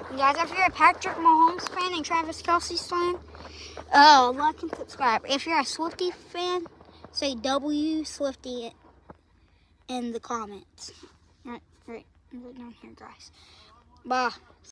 Guys, if you're a Patrick Mahomes fan and Travis Kelce's fan, like and subscribe. If you're a Swiftie fan, say W Swiftie in the comments. Right down here, guys. Bye.